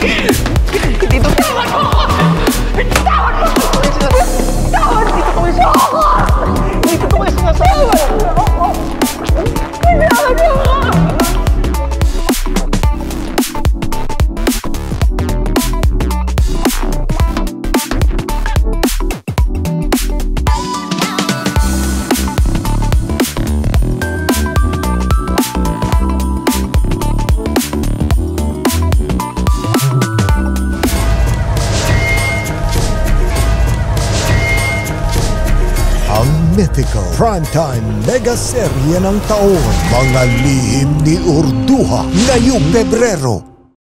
Dito, tawan mo ako! Tawan mo! Tawan! Dito ko isa ako! Dito ko isa nasawa! Kailangan mo ako! Mythical primetime megaserye ng taon, Mga Lihim ni Urduja, ngayong Pebrero.